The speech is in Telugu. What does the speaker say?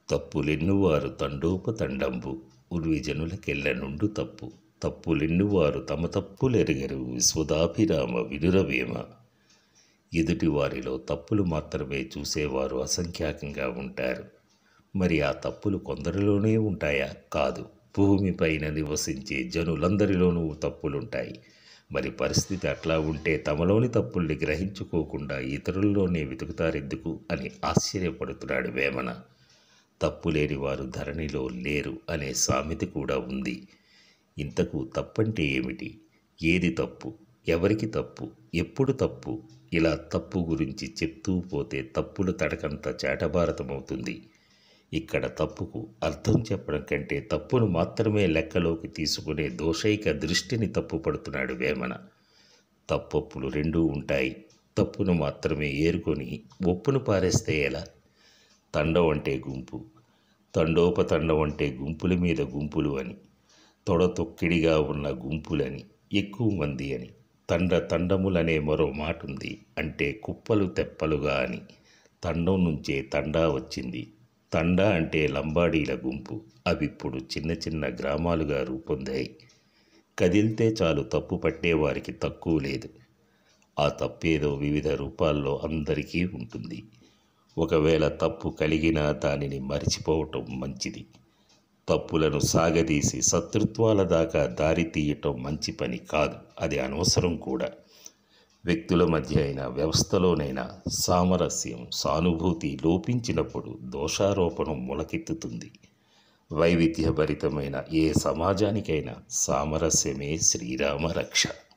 తప్పులెన్నువారు తండోపతండంబు ఉర్విజనులకెల్ల నుండు తప్పు. తప్పులెన్నువారు తమ తప్పులెరుగరు విశ్వదాభిరామ వినురవేమ. ఎదుటి వారిలో తప్పులు మాత్రమే చూసేవారు అసంఖ్యాకంగా ఉంటారు. మరి ఆ తప్పులు కొందరిలోనే ఉంటాయా? కాదు. భూమిపైన నివసించే జనులందరిలోనూ తప్పులుంటాయి. మరి పరిస్థితి అట్లా ఉంటే తమలోని తప్పుల్ని గ్రహించుకోకుండా ఇతరుల్లోనే వెతుకుతారెందుకు అని ఆశ్చర్యపడుతున్నాడు వేమన. తప్పులేని వారు ధరణిలో లేరు అనే సామెత కూడా ఉంది. ఇంతకు తప్పంటే ఏమిటి? ఏది తప్పు? ఎవరికి తప్పు? ఎప్పుడు తప్పు? ఇలా తప్పు గురించి చెప్తూ పోతే తప్పుల తడకంత చేటభారతమవుతుంది. ఇక్కడ తప్పుకు అర్థం చెప్పడం కంటే తప్పును మాత్రమే లెక్కలోకి తీసుకునే దోషైక దృష్టిని తప్పుపడుతున్నాడు వేమన. తప్పొప్పులు రెండూ ఉంటాయి. తప్పును మాత్రమే ఏరుకొని ఒప్పును పారేస్తే ఎలా? తండం అంటే గుంపు, తండోపతండం అంటే గుంపుల మీద గుంపులు అని, తొడతొక్కిడిగా ఉన్న గుంపులని, ఎక్కువ మంది అని. తండములనే మరో మాట ఉంది, అంటే కుప్పలు తెప్పలుగా అని. తండం నుంచే తండా వచ్చింది. తండా అంటే లంబాడీల గుంపు. అవిప్పుడు చిన్న చిన్న గ్రామాలుగా రూపొందాయి. కదిలితే చాలు తప్పు పట్టేవారికి తక్కువ లేదు. ఆ తప్పేదో వివిధ రూపాల్లో అందరికీ ఉంటుంది. ఒకవేళ తప్పు కలిగినా దానిని మరిచిపోవటం మంచిది. తప్పులను సాగదీసి శత్రుత్వాల దాకా దారి తీయటం మంచి పని కాదు. అది అనవసరం కూడా. వ్యక్తుల మధ్య అయినా వ్యవస్థలోనైనా సామరస్యం, సానుభూతి లోపించినప్పుడు దోషారోపణం మొలకెత్తుతుంది. వైవిధ్యభరితమైన ఏ సమాజానికైనా సామరస్యమే శ్రీరామ రక్ష.